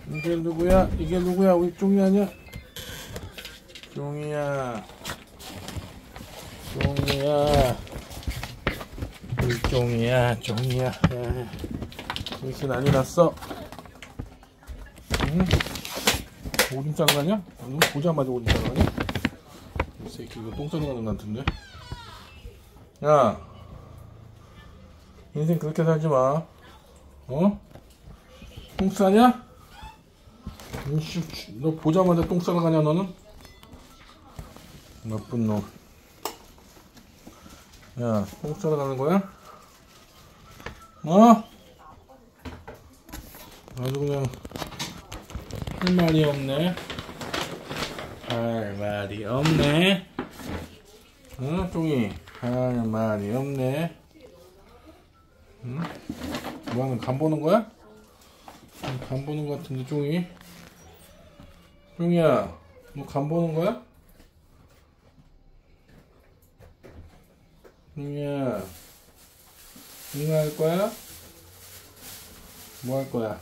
이게 누구야? 이게 누구야? 우리 종이 아니야? 종이야. 종이야. 우리 종이야. 종이야. 여기서 난리 났어. 응? 오줌 싸는 거 아니야? 응? 보자마자 오줌 싸는 거 아니야? 이 새끼 이거 똥 싸는 거 같은데? 야, 인생 그렇게 살지 마. 어? 똥 싸냐? 너 보자마자 똥 싸러 가냐 너는? 나쁜 놈. 야, 똥 싸러 가는 거야? 어? 아주 그냥 할 말이 없네. 할 말이 없네. 어, 똥이 할 말이 없네. 응? 뭐하는 간 보는 거야? 간 보는 거 같은데 쫑이? 쫑이야, 너 간 보는 거야? 쫑이야, 이거 할 거야? 뭐 할 거야?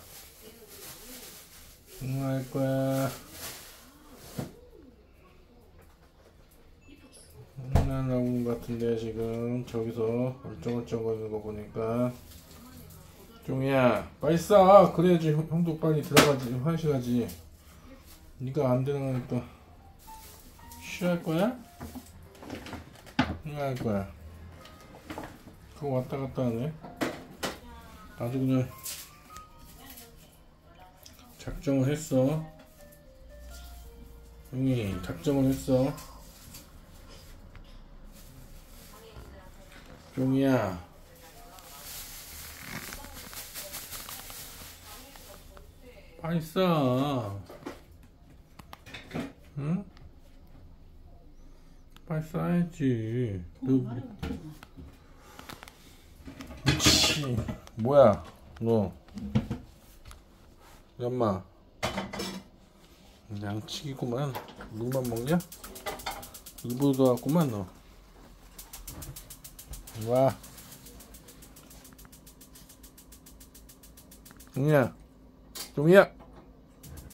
이거 할 거야? 나오는 거 같은데 지금 저기서 얼쩡얼쩡거리는 거 보니까. 쫑이야, 빨리 싸. 그래야지 형도 빨리 들어가지, 화장실 가지. 니가 안 들어가니까 쉬할 거야? 이거 할 거야? 그거 왔다 갔다 하네. 아주 그냥 작정을 했어. 형이 작정을 했어. 쫑이야, 빨리 싸. 응? 빨리 싸야지. 미치. 뭐야 너? 엄마 양치기구만. 물만 먹냐? 일부러 들어갔구만 너. 와. 종이야, 종이야.